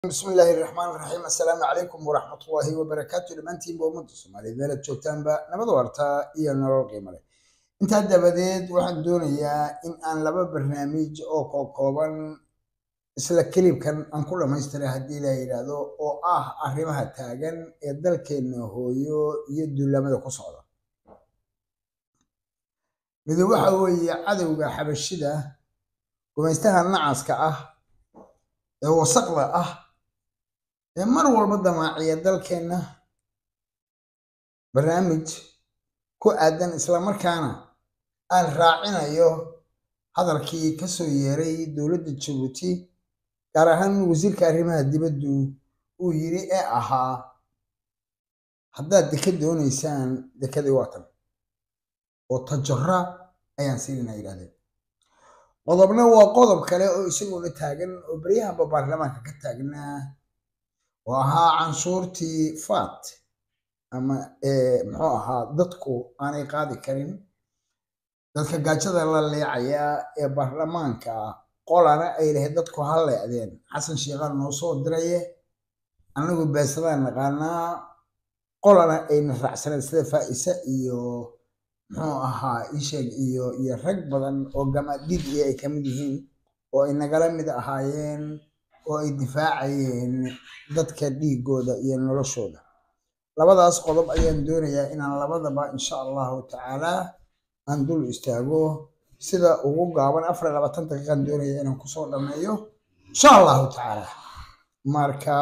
بسم الله الرحمن الرحيم. السلام عليكم ورحمة الله وبركاته. لمانتين بومد الصومالي ميلاد joogtaan ba nabad warta iyo nolol qiimo leh. Inta dabadeed waxaan doonayaa in aan laba barnaamij oo kooban isla kilibkan aan ku dhameystiray haddii la yiraahdo oo ah arrimaha taagan ee dalkeena hooyo iyo duulamada ku socda. mid waxa weeye cadawga xabashida gumaystaha nacaska ah ee wasaqda ah mar walba damaaciya dalkeena barnaamij ku aadan isla markaana aan raacinayo hadalkii ka soo yeeray dowladda Djibouti gaar ahaan wasiirka arrimaha dibadda uu yiri ee ahaa haddaad dekad doonaysaan dekadii waatan oo tajara ayaan siinaa yiraahdeen. qodobna waa qodob kale oo isaguna taagan oo bariyaha baarlamaanka ka taagnaa oo ahaa canshuurtii faat ama muxuu ahaa dadku aanay qaadi karin dadka gaajada la leecaya ee baarlamaanka qolana ay leeyahay dadku ha leedeen xasan sheekhan noo soo diray anagu beesadaan naqaanaa qolana ay raacsaneen sida faa'isa iyo muxuu ahaa isheeg iyo rag badan oo gamaadid ay ka mid yihiin oo ay nagala mid ahaayeen oo ay difaacayeen dadka dhiigooda iyo noloshooda. labadaas qodob ayaan doonayaa inaan labadaba insha Allahu tacaala aan dul istaago sida ugu gaaban 24 daqiiqan doonayaa inaan ku soo dhameeyo insha Allahu tacaala. marka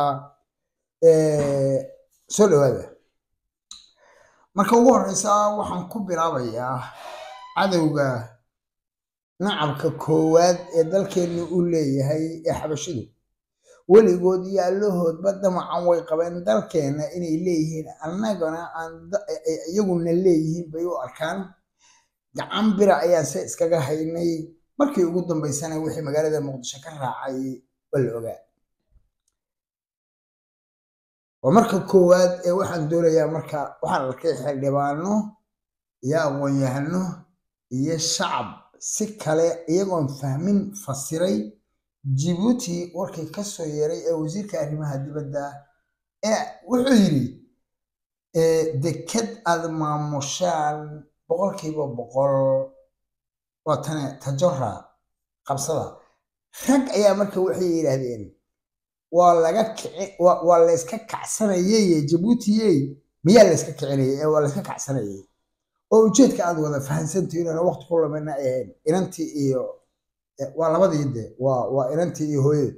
soo dhawaada. marka ugu horeysa waxaan ku bilaabayaa cadawga nacabka koowaad ee dalkeenu u leeyahay ee xabashidu weligood iyo allahoodba damacan way qabeen dalkeena inay leeyihiin annagana aan iyaguna leeyihiin bay u arkaan. gacan bira ayaan se iskaga haynay markii ugu dambeysana wixii magaalada muqdisho ka raacay waa la ogaa. waa marka koowaad ee waxaan doonayaa marka waxaan arkay xildhibaano iyo aqoon-yahano iyo shacab si kale iyagoon fahmin fasiray Djibouti warkay ka soo yeeray ee wasiirka arrimaha dibadda wuxuu yiri dekad aad maamushaan boqolkiiba boqol waa tan tajara qabsada. rag ayaa marka waxay yiraahdeen waa la iska kacsanayay Djibouti miyaa la iska kicinayay waa la iska kacsanayay oo ujeedka aad wada fahansantiin inaan waqti ku lumeyna ahayn inantii iyo waa labadii waa inantii iyo hooyada.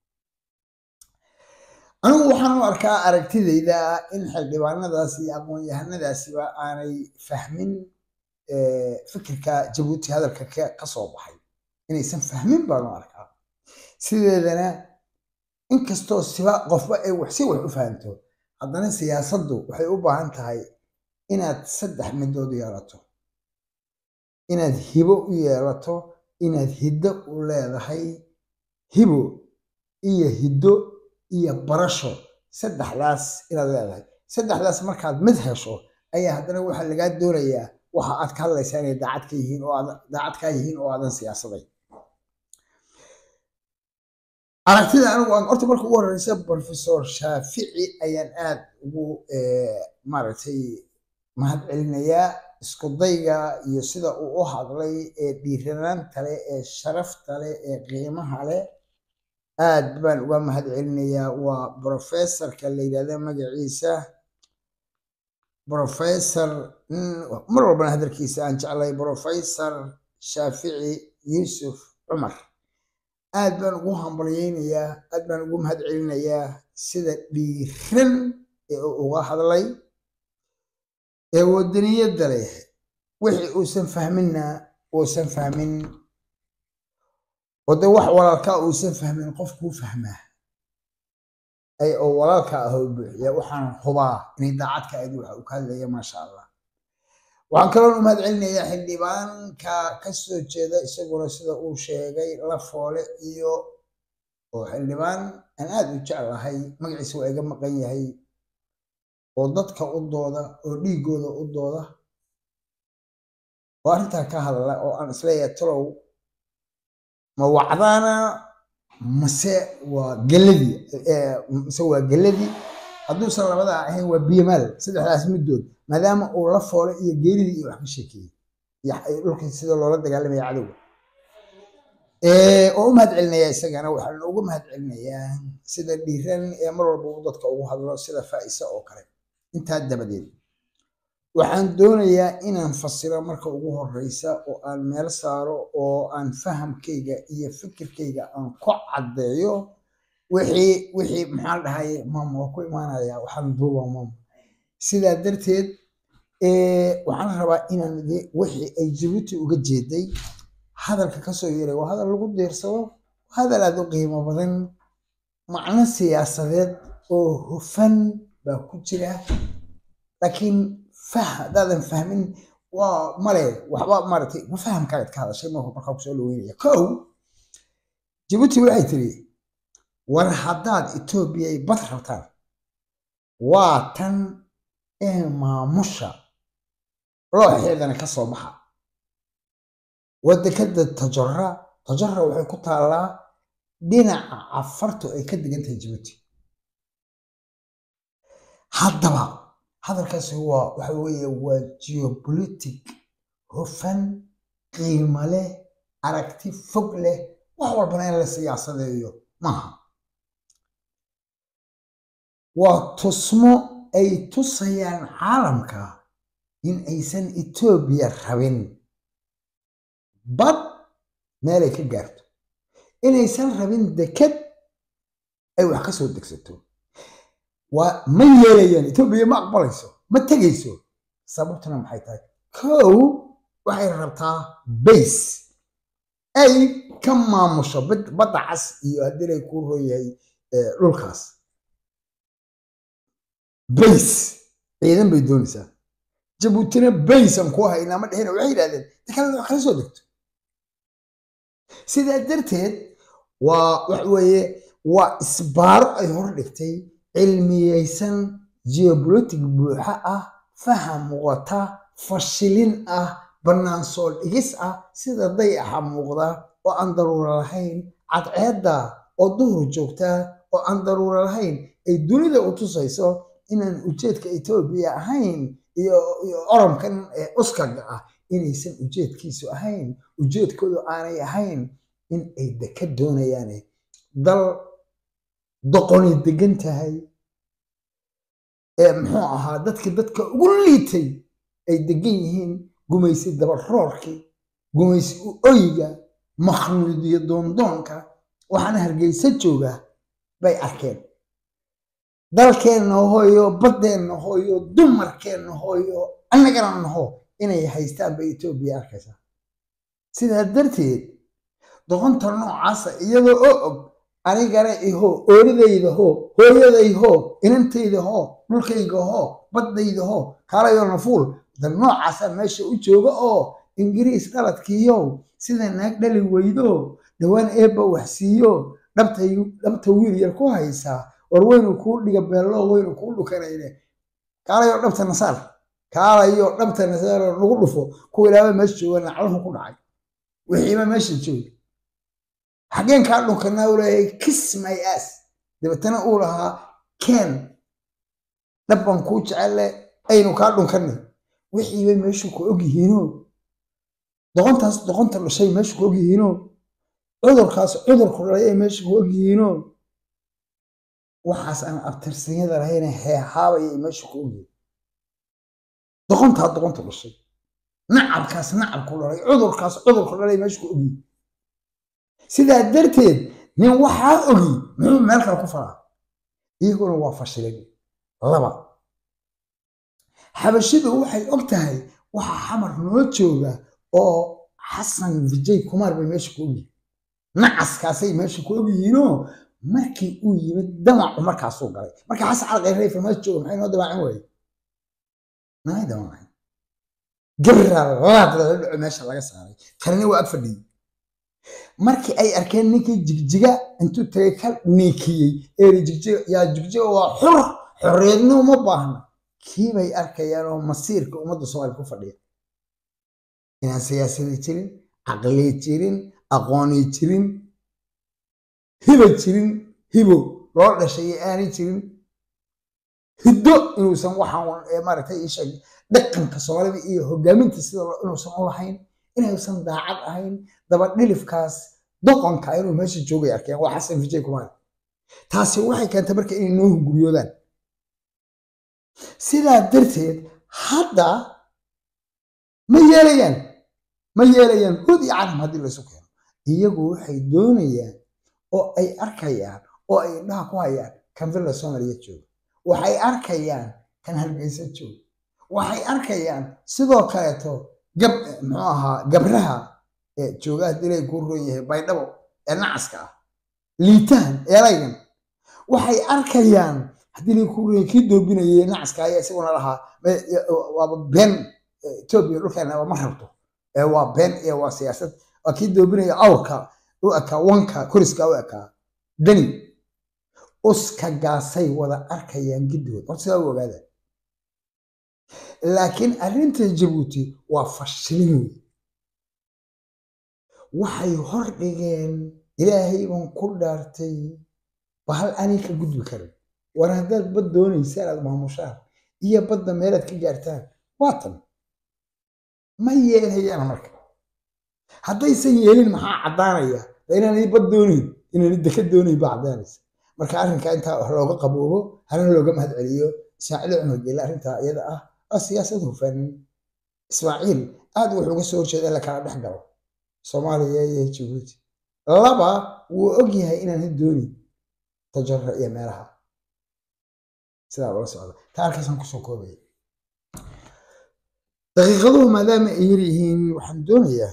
anigu waxaan u arkaa aragtidayda in xildhibaanadaas iyo aqoon-yahanadaasiba aanay fahmin fikirka Djibouti hadalka ka soo baxay inaysan fahmin baan u arkaa. sideedana inkastoo siba qofba ay wax u fahanto haddana siyaasaddu waxay u baahan tahay inaad saddex midood yeelato, inaad hibo u yeelato, inaad hiddo u leedahay. hibo iyo hiddo iyo barasho saddexdaas inaad leedahay. saddexdaas markaad mid hesho ayaa haddana waxaa lagaa doonayaa waxa aad ka hadlaysaa inay daacad ka yihiin oo aadan siyaasadayn. aragtida anigu aan horta marka ugu horeysa Professor Shaafici ayaan aad ugu maaragtay mahad celinayaa isku dayga iyo sida uu u hadlay ee dhiiranaanta leh ee sharafta leh ee qiimaha leh aad baan uga mahad celinayaa. waa professorka la yiraahdo magaciisa Professor mar walba hadalkiisa aan jeclay Professor Shaafici Yuusuf Cumar. aad baan ugu hambaliyeynayaa aad baan ugu mahad celinayaa sida dhiiran ee uga hadlay ee wadaniyada leh wixii uusan fahmin oo de wax walaalka uusan fahmin qofku fahmaa oo walaalka ah oo buuxiya waxaan hubaa inay daacadka aad waxa uu ka hadlaya maasha Allah. waxaan kaloo u mahad celinayaa xildhibaanka ka soo jeeda isaguna sida uu sheegay la foole iyo oo xildhibaan aan aad u jeclahay magaciisa waa iga maqan yahay oo dadka u dooda oo dhiigooda u dooda oo arrintaa ka hadla oo aan isleeyahay talow ma wacdaana mase waa galadii mase waa galadii hadduusan labadaa ahayn waa biyomaal saddexdaas middood maadaama uu la foolay iyo geeridii iyo wax ka sheekeeyey iyo dhulkii sida loola dagaalamaya cadowga oo u mahad celinayaa isagana waxaan ugu mahad celinayaa sida dhiiran ee mar walba uu dadka ugu hadlo sida Faa'isa oo kale intaa dabadeed waxaan doonayaa inaan fasiro marka ugu horeysa oo aan meel saaro oo aan fahamkayga iyo fikirkayga aan ku caddeeyo wixii maxaa dhahay maam waa ku imaanaya waxaan duubaa maam sidaa darteed waxaan rabaa inaan wixii ay Djibouti uga jeeday hadalka ka soo yeeray waa hadal lagu deersado hadal aad u qiimo badan macno siyaasadeed oo hufan baa ku jira laakiin daadan fahmin waa male waxba maartay ma fahamkaaga ka hadashay markaa kusoo dhaweynaya kow Djibouti waxay tiri war haddaad Ethiopia ay bad rabtaan waa tan maamusha loo xeedana ka soo baxa wadakada Tajara waxay ku taalaa dhinaca afartu ay ka degan tahay Djibouti haddaba hadalkaasi waxa weeye waa geopolitic hufan qiimo leh aragti fog leh wax walbana in la siyaasadeeyo maaha waa tusmo ay tusayaan caalamka in aysan Ethiopia rabin bad meelay ka gaarto inaysan rabin deked ay wax ka soo degsato ma yeelayaan Ethiopia ma aqbalayso ma tagayso sababtuna maxay tahay kow waxay rabtaa base ay ka maamusho badda cas iyo haddii ay ku rooyahay dhulkaas base ciidan bay doonaysaa Djiboutina base aan ku haynaa ma dhehina waxay yidhahdeen dekada wax kala soo degto sidaa darteed waxa weeye waa isbaaro ay hor dhigtay cilmiyeysan geopolitic buuxa ah faham wata fashilin ah bannaan soo dhigis ah sida dayaxa muuqda oo aan daruuro lahayn cadceedda oo duhur joogta oo aan daruuro lahayn ay dunida u tusayso inaan ujeedka Ethiopia ahayn iyo orankan uskaga ah inaysan ujeedkiisu ahayn ujeedkoodu aanay ahayn in ay dekad doonayaan dal doqoni degan tahay muxuu ahaa dadka ugu liitay ay degan yihiin gumaysi dabaroorkii gumaysi u oyga makhluudiyo doondoonka waxaana Hargeysa jooga bay arkeen dalkeenna hooyo baddeenna hooyo dumarkeenna hooyo annagana naho inay haystaan bay Ethiopia arkaysaa sidaa darteed doqonta noocaasa iyadoo oo og anigana iho ooridayda ho hooyadayho inantayda ho dhulkayga ho baddayda ho kaalayo nafuul dad noocaasa meesha u jooga oo Ingiriis dhaladkiiyo sida naag dhali weydo dhawaan eebba wax siiyo dhabta wiil yar ku haysaa war weynu kuu dhiga beelo weynu kuu dhukanayne kaalayo dhabta nasaar lagu dhufo kuwa ilaaba meesha jooga nacalhu ku dhacay wixiiba meesha jooga xageen kaa dhunkanaa uu leeyahay kiss my ass dabeetana uu lahaa keen dhabban kuu jecelle aynu kaa dhunkanay wixiiba meeshu ku og yihiinoo doqonta dhashay meeshu ku og yihiinoo cudurku dhalay ay meeshu ku og yihiinoo waxaas aan abtirsanyada lahayna heehaabaya ay meeshu ku og yihiin doqonta dhashay nacabkaas nacabku dhalay cudurku dhalay meeshu ku og yihiin sidaa darteed nin waxaa ogi muxuu meel kale ku faraa iyaguna waa fashilan laba xabashidu waxay og tahay waxa xamar noo jooga oo Xasan Vijay Kumar bay meesha ku ogyihiin nacaskaasay meesha ku ogyihiinoo markii uu yimid damacu markaasuu galay marka Xasan Cali Khayre farmaajo jooga maxay noo damaacin waaye naay damaacin gabraal dhaco meesha laga saaray qarni waa ag fadhiyay markii ay arkeen ninkii jigjiga intuu tagay ka niikiyey jigjiga waa xorriyadnimo ma baahna kii bay arkayaan oo masiirka ummadda Soomaaliya ku fadhiya inaan siyaasadi jirin caqli jirin aqooni jirin hiba jirin hibo loo dhashay aanay jirin hiddo inuusan waxaan maaragtay ii sheeg dhaqanka Soomaalida iyo hogaaminta sida inuusan u lahayn inuusan daacad ahayn daba dhilifkaas doqonka inuu meesha joogay arkeen waa Xasan Vijay Kumar taasi waxay keentay marka inay noo hunguriyoodaan sidaa darteed hadda ma yeelayaan hud iyo calam haddii la isu keeno iyagu waxay doonayaan oo ay arkayaan oo ay indhaha ku hayaan kan villa Soomaaliya jooga waxay arkayaan kan Hargeysa jooga waxay arkayaan sidoo kaleeto muxuu ahaa gabraha ee jooga dilay ku roon yahay baydhabo ee nacaska ah liitaan eeraygan waxay arkayaan haddii la ku roon kii doobinayay nacaska ayaa isaguna lahaa waa been Ethiopia dhulkeena waa ma rabto waa been iyo waa siyaasad waa kii doobinaya awrka u aka wanka kuriska u aka dani uska gaasay wada arkayaan gidood horta sidaa u ogaada laakiin arrinta Djibouti waa fashilin waxay hor dhigeen ilaahay baan ku dhaartay bahal ani ka gudbi karin war haddaad bad doonaysaan aad maamushaan iyo badda meelaad ka gaartaan waatan ma yeelayaan marka haddaysan yeelin maxaa caddaanaya inaanay bad doonayn inaanay dekad doonayn baa caddaanaysa marka arrinka intaa wax looga qaboobo halna looga mahad celiyo Ismaaciil Cumar Geele arrintaa iyada ah siyaasad hufan Ismaaciil aad wuxuu uga soo horjeedaa la kala dhex galo Soomaaliya iyo Djibouti laba wuu og yahay inaan doonin tajarra iyo meelaha sidaa wala socda taarkasan ku soo koobay daqiiqaduhu maadaama ay yihiin waxaan doonayaa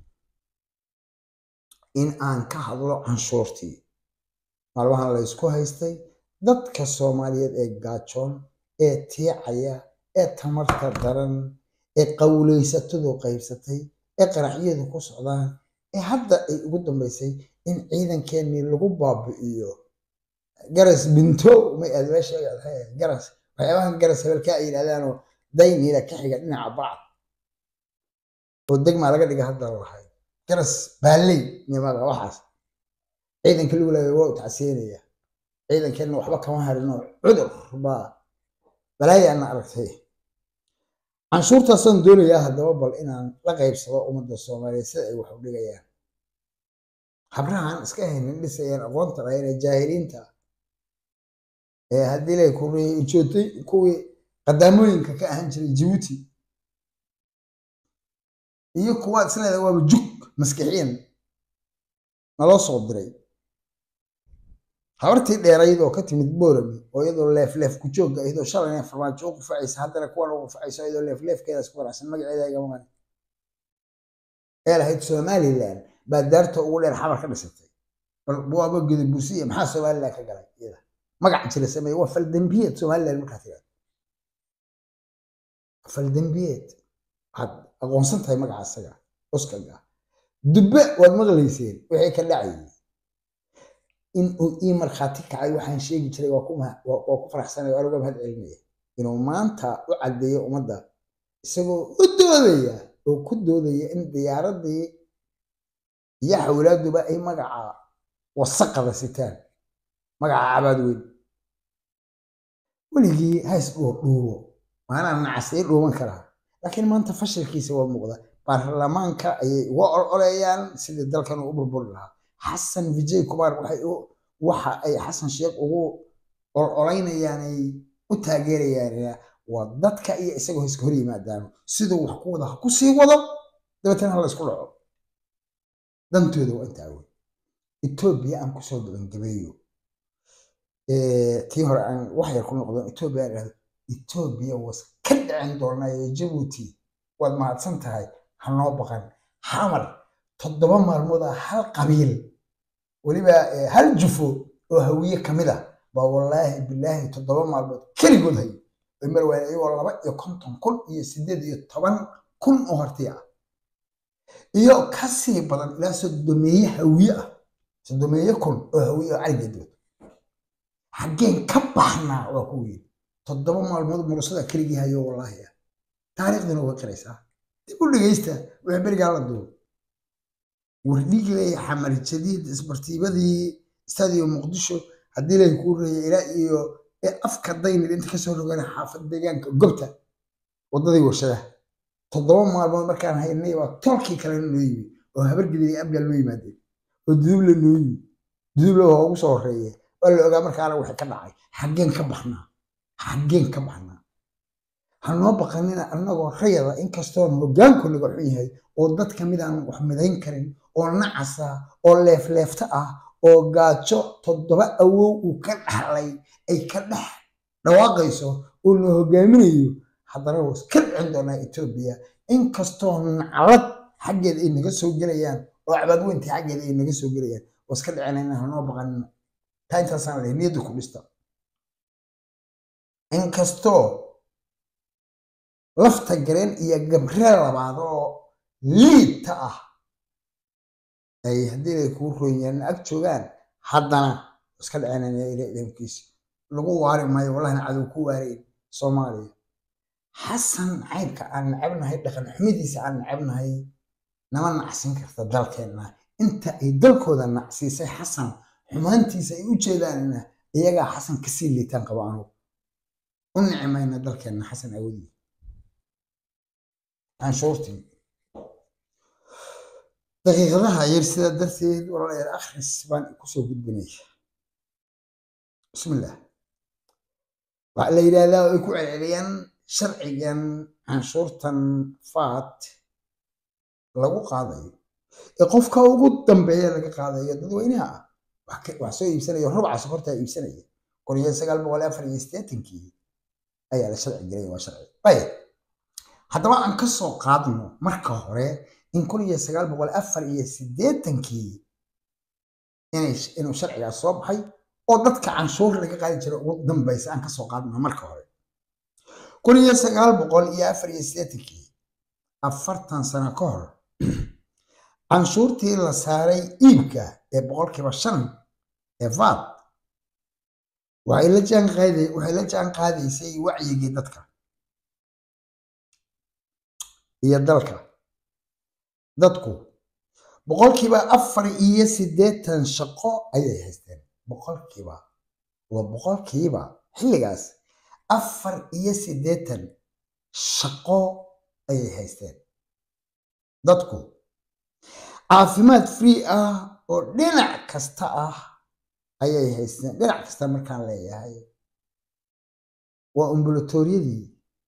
in aan ka hadlo canshuurtii maalmahan la isku haystay dadka Soomaaliyeed ee gaajoon ee tiicaya ee tamarta daran ee qawleysatadu qaybsatay ee qaraxyadu ku socdaan ee hadda ay ugu dambeysay in ciidankeennii lagu baabi'iyo garas binto ma aad meesha garas waxyaabahan garas hebelka ay yidhahdaanoo dayniila ka xiga dhinaca bacd oo degmaa laga dhiga hadda lahay garas baaley nimaga waxaas ciidanka lagu leeyahay waa tacsiinaya ciidankeena waxba kama harino cudur baa balaayana aragtay canshuurtaasaan doonayaa haddaba bal inaan la qaybsado ummadda Soomaaliyeed sida ay wax u dhigayaan habrahan iska haynin dhisayaan aqoonta lahayn ee jaahiliinta ee haddii lay ku joogtay kuwii qadaamooyinka ka ahaan jiray Djibouti iyo kuwa isleeda waa jug maskaxiyan naloo soo diray habartii dheerayd oo ka timid Boorami oo iyadoo leef ku joogga iyadoo shalayna farmaajo ugu facaysa haddana kuwan ugu facaysa iyadoo leefkeedaas ku wanaagsan magaceeda iga maqan ee lahayd Somaliland baa daarta ugu dheer xamar ka dhisatay bal waaba gudi buusiye maxaa Somaliland ka galay iyada magac jira sameey waa fal dambiyeed Somaliland markaa tiraa fal dambiyeed had aqoonsan tahay magaca asaga oskaga dubbe wad maqlayseen wixii ka dhacay in uu markhaati kacay waxaan sheegi jiray waa ku faraxsanay oo uga mahad celinaya inuu maanta u cadeeyo ummadda isagoo u doodaya oo ku doodaya in diyaaradii iyo xawlaaduba ay magaca wasaqada sitaan magaca cabaad weyn weligii hays dhuubo maana nacasay dhuuban karaa laakiin maanta fashilkiisa waa muuqda baarlamaanka ayay uga ololeeyaan sidii dalkan u burburi lahaa Xasan Vijay Kumar waxa ay Xasan Sheekh ugu ololeynayaan ay u taageerayaan waa dadka iyo isagoo iska hor yimaadaan sidoo wax ku wada ku sii wado dabeetana la isku dhaco dantooda waa intaa weyn Ethiopia aan ku soo gabayo tii hore aan wax yar ku noqdo Ethiopia was ka dhacin doonaa Djibouti waad mahadsan tahay hanoo baqan xamar 7 maalmood hal qabiil waliba hal jufo oo hawiye kamida ba wallahi billahi 7 maalmood kaligood hay mar waa ay wala 250 iyo 18 oo hortiya iyo kasii badan ilaa 300 hawiye ah 300 oo hawiye caligeed xageen ka baxnaa waa ku weyn 7 maalmood murasada kaligii hayo wallahi taariikhdana waa karaysaa dib u dhageysta wax bariga la duub wardhigley xamar jadiid isbartiibadii استاديو مقدشو هدي لا يكون إلى إيو أفكار دين اللي أنت كسر رجعنا حافظ ديجان قبته وضدي وشده تضرب مع المكان هاي النيبة تركي كلام نويبي وهبرج لي أبجى النويبي مادي ودوب النويبي دوب له هو صورية ولا أجا مركان وحي كناعي حقين كبحنا هنوبق إننا أنو خيرة إن كستون وجان كل جوحيه وضد كميدا وحمدين كريم ونعسا ولفلفتة وقاتشو تضرب أو وكان حلي أي كنح نواقيسه وإنه جامينيو حضروس كل عندنا إثيوبيا إن كستون عرض حاجة إن جسوا جريان وعبدو أنت حاجة إن جسوا جريان وسكت عننا هنوبق إن تاين تصنع لي نيدو كلستا إن كستو lafta gareen iyo gabreel labaad oo liita ah ay haddii ay kuu roonyaan ag joogaan haddana iska dhacinaya idamkiisa lagu waari maayo wallahina cadow ku waareen soomaaliya xasan caybka aan necabnahay dhaqan xumidiisa aan necabnahay nama nacsin karta dalkeenna inta ay dalkooda nacsiisay xasan xumaantiisa ay u jeedaanna iyagaa xasan kasii liitaan qaba anugu u nicmayna dalkeenna xasan awoodii عن شورتي دقيقة لها يرسل درسي ولا آخر السبان كسو بالبنية بسم الله وعلى إلى لا يكون عليا شرعيا عن شورتا فات لو قاضي يقف كوجود تنبيه لك قاضي يدو وينها وحسوي بسنة ربع سفرتها بسنة كوريا سجل بولا فريستيتنكي أي على شرع جري وشرعي طيب haddaba aan ka soo qaadno marka hore in 1984 inuu sharcigaas soo baxay oo dadka canshuur laga qaadi jiray ugu dambaysa aan ka soo qaadno marka hore 1984 afartan sano ka hor canshuurtii la saaray iibka ee 5% ee VAT waxay la jaan qaadaysay wacyigii dadka iyo dalka dadku boqolkiiba 4 shaqo ayay haysteen boqolkiiba xilligaas 4 shaqo ayay haysteen dadku caafimaad free ah oo dhinac kasta ah ayay haysteen dhinac kasta markaan leeyahay waa ambulatoriyadii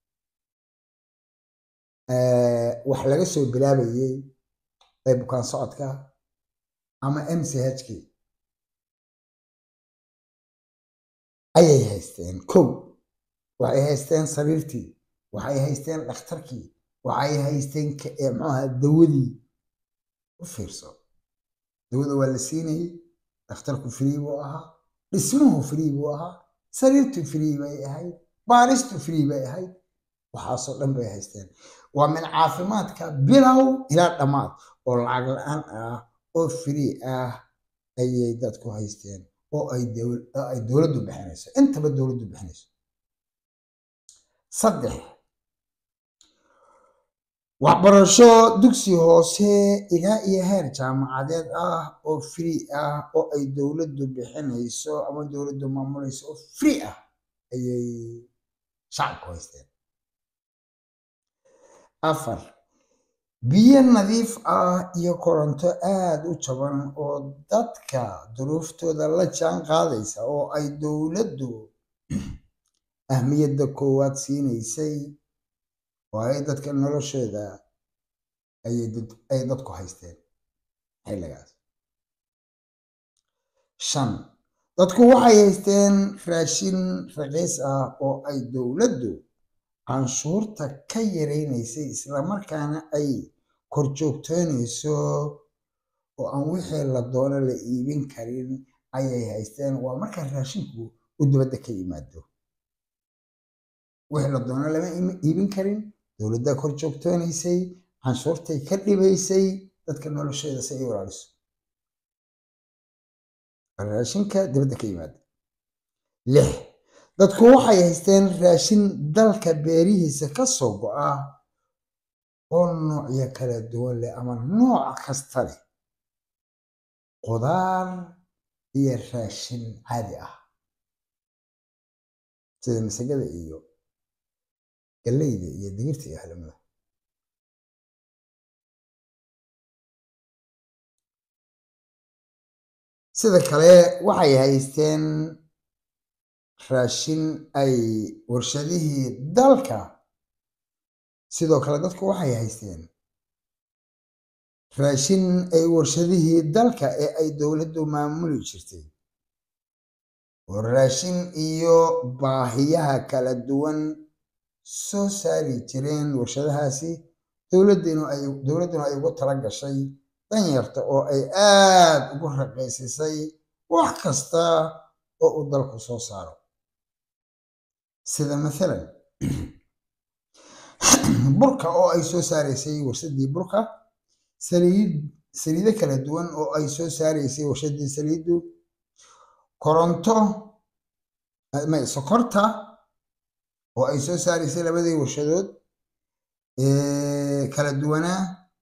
wax laga soo bilaabayay ay bukaan socodka ama MCH ayay haysteen kow waxay haysteen sariirtii waxay haysteen dhakhtarkii waxay haysteen maxaa dawadii u fiirso dawada waa la siinayay dhakhtarku free buu ahaa dhismuhu free buu ahaa sariirtu free bay ahayd baaristu free bay ahayd waxaasoo dhan bay haysteen waa min caafimaadka bilow ilaa dhammaad oo lacag la-aan ah oo free ah ayay dadku haysteen oo ay dowladdu bixinayso intaba dowladdu bixinayso 3 waxbarasho dugsi hoose ilaa iyo heer jaamacadeed ah oo free ah oo ay dowladdu bixinayso ama dowladdu maamulayso oo free ah ayay shacabku haysteen 4 biyo nadiif ah iyo koronto aad u jaban oo dadka duruuftooda la jaan qaadaysa oo ay dowladdu ahmiyadda koowaad siinaysay oo ay dadka noloshooda ay dadku haysteen xilligaas 5 dadku waxay haysteen raashin raqiis ah oo ay dowladdu canshuurta ka yaraynaysay isla markaana ay kor joogtoonayso oo aan wixii la doono la iibin karin ayay haysteen waa marka raashinku u dibadda ka yimaado wixii la doono lama iibin karin dowladda kor joogtoonaysay canshuurtay ka dhibaysay dadka noloshooda si ay u ilaaliso raashinka dibadda ka yimaado 6 dadku waxay haysteen raashin dalka beerihiisa ka soo go'a oo noocyo kala duwan leh ama nooc kasta leh qudaar iyo raashin caadi ah sida masagada iyo galleyda iyo digirta iyo xalimada. sida kale waxay haysteen raashin ay warshadihii dalka, sidoo kale dadku waxay haysteen raashin ay warshadihii dalka ee ay dowladdu maamuli jirtay oo raashin iyo baahiyaha kala duwan soo saari jireen warshadahaasi, dowladduna ay ugu tala gashay danyarta oo ay aad ugu raqiisisay wax kasta oo uu dalku soo saaro. sida maalan burka oo ay soo saaraysay warshadii burka, saliido kala duwan oo ay soo saaraysay warshadii saliiddu, koronto sokorta oo ay soo saaraysay labadii warshadood kala duwanaa,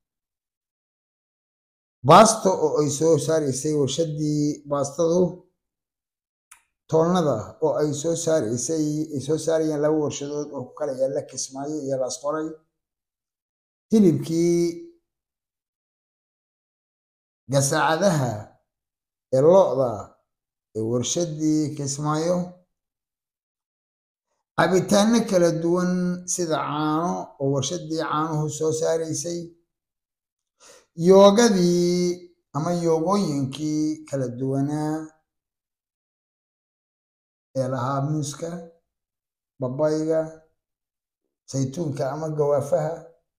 baasto oo ay soo saaraysay warshadii baastadu, toonnada oo ay soo saarayeen laba warshadood oo ku kala yaalla Kismaayo iyo Laas Qoray, hilibkii gasaacadaha ee lo'da ee warshadii Kismaayo, cabitaano kala duwan sida caano oo warshadii caanuhu soo saaraysay, yoogadii ama yoogooyinkii kala duwanaa ee lahaa muuska, babayga, saytuunka ama gawaafaha,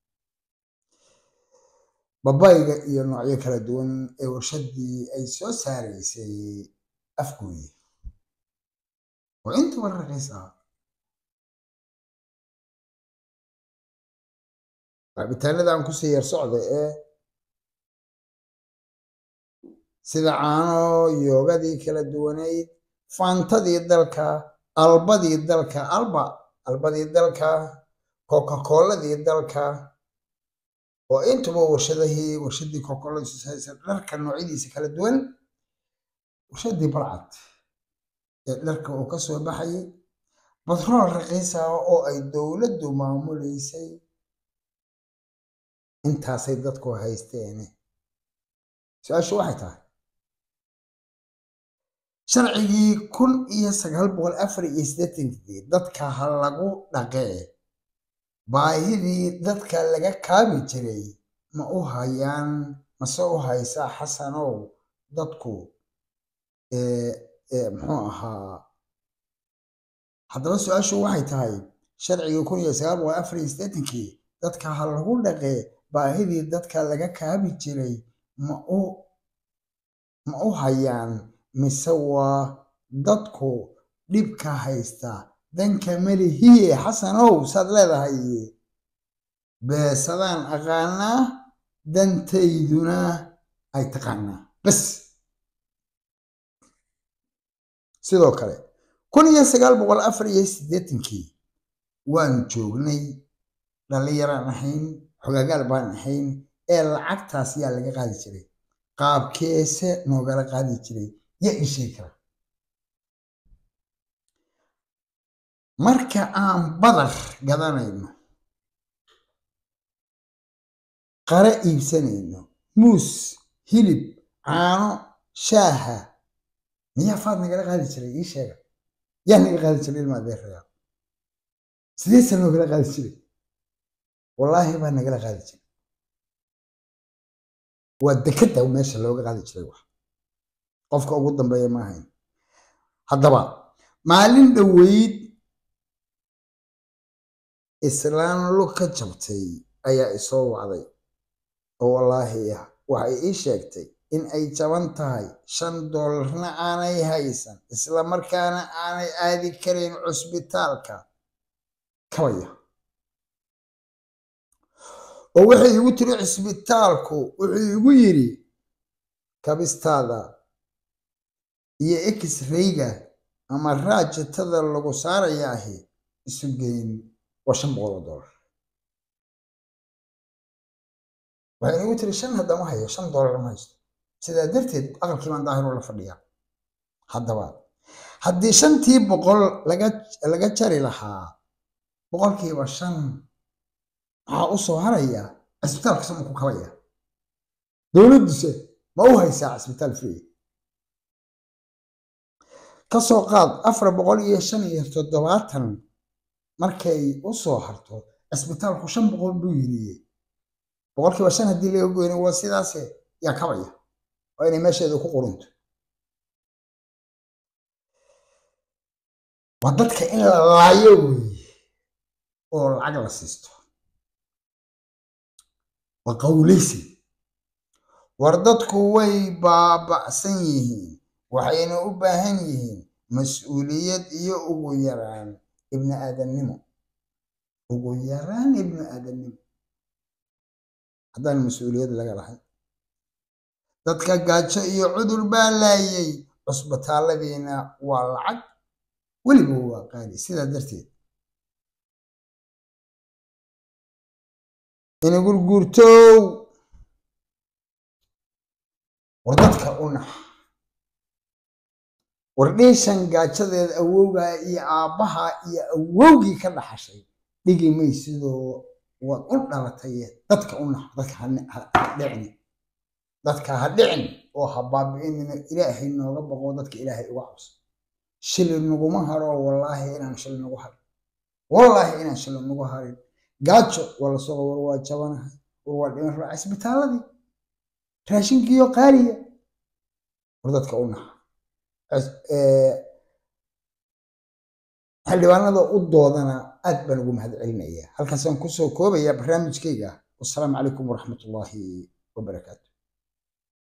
babayga iyo noocyo kala duwan ee warshadii ay soo saaraysay Afgooye oo intuba raqiis ah. cabitaanada aan kusii yar socda ee sida caano, yoogadii kala duwanayd, faantadii dalka, albadii dalka, coca-coladii dalka oo intuba warshadii coca-colada soo saaraysa, dharka noocyadiisa kala duwan, warshadii Balcad ee dharka uu ka soo baxayay, batrool raqiis ah oo ay dowladdu maamuleysay. intaasay dadku haysteen. su-aashu waxay tahay sharcigii 1984 dadka ha lagu dhaqee baahidii dadka laga kaabi jiray ma u hayaan mase u haysaa xasanow dadku muxuu ahaa. haddaba su-aashu waxay tahay sharcigii 1984 dadka ha lagu dhaqee baahidii dadka laga kaabi jiray ma u hayaan mise waa dadku dhibka haysta danka malihiye xasanow saad leedahay beesadaan aqaanaa dantayduna ay taqaanaa bas. sidoo kale 1984 waan joognay, dhallinyaraan ahayn, xogaagaal baan ahayn, ee lacagtaas yaa laga qaadi jiray, qaabkeese noogala qaadi jiray yaa ii sheegi kara. marka aan badar gadanayno, qare iibsanayno, muus, hilib, caano, shaaha, miyaa faad nagala qaadi jiray ii sheega. yaa naga qaadi jiray ilma adeerayaal, sideese noogala qaadi jiray? wallaahi baa nagala qaadi jiray. waa dekada meesha looga qaadi jiray wax qofka ugu dambeeya ma ahayn. haddaba maalin dhoweyd islaan lug ka jabtay ayaa isoo wacday oo wallaahi waxay ii sheegtay in ay jaban tahay $5 aanay haysan, isla markaana aanay aadi karayn cusbitaalka kabaya. oo waxay igu tiri cisbitaalku wuxuu igu yidhi kabistaada iyo x-rayga ama raajitada lagu saarayaahi isu geyn waa $500. waxay igu tiri 5 haddama hayo $5 ma haysto, sidaa darteed aqalkii baan daahir ula fadhiyaa. haddaba haddii 5% laga jari lahaa 5% maxaa u soo haraya cisbitaalka sama ku kabaya dowladdiisa ma u haysaa cisbitaal free ka soo qaad 475 markay u soo harto cisbitaalku 500 buu yiri 5% haddii laga goyno waa sidaas yaa kabaya waa inay meesheedu ku qorunto waa dadka in la laayo oo lacag la siisto waa qawleysi war dadku way baaba'san yihiin waxayna u baahan yihiin mas'uuliyad iyo ugu yaraan ibn aadannimo haddaan mas'uuliyad laga lahayn dadka gaajo iyo cudur baa laayay cusbitaalladiina waa lacag weliba waa qaali sidaa darteed in gurgurtow war dadka u nax war dheeshan gaajadeed awowga iyo aabbaha iyo awowgii ka dhaxashay dhigi maysidoo waad u dhalatay dadka u nax dadka ha dhicin oo ha baabi'inina ilaahay nooga boqo dadka ilaahay uga cabso shilin naguma haro wallaahi inaan shilin nagu harin gaajo wala soo war waa jabanahay war waa dhiman raac isbitaaladii raashinkiyo qaaliya war dadka u nax xildhibaanada u doodana aad baan ugu mahadcelinayaa halkaasaan kusoo koobayaa barnaamijkayga wassalaamu calaykum waraxmatullaahi wabarakaatu